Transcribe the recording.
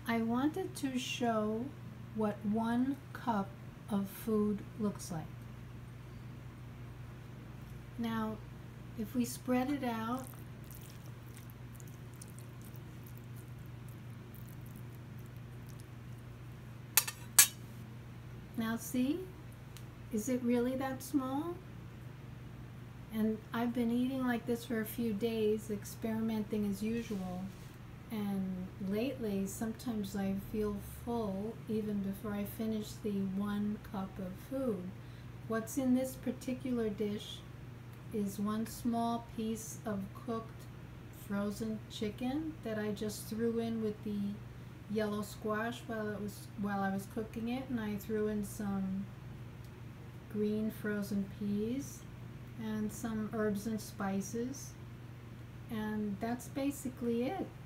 I wanted to show what 1 cup of food looks like. Now, if we spread it out, now see, is it really that small? And I've been eating like this for a few days, experimenting as usual. And lately, sometimes I feel full even before I finish the 1 cup of food. What's in this particular dish is 1 small piece of cooked frozen chicken that I just threw in with the yellow squash while I was cooking it, and I threw in some green frozen peas and some herbs and spices, and that's basically it.